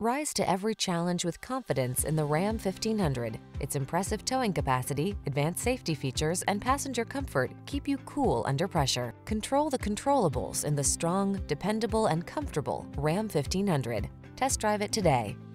Rise to every challenge with confidence in the Ram 1500. Its impressive towing capacity, advanced safety features, and passenger comfort keep you cool under pressure. Control the controllables in the strong, dependable, and comfortable Ram 1500. Test drive it today.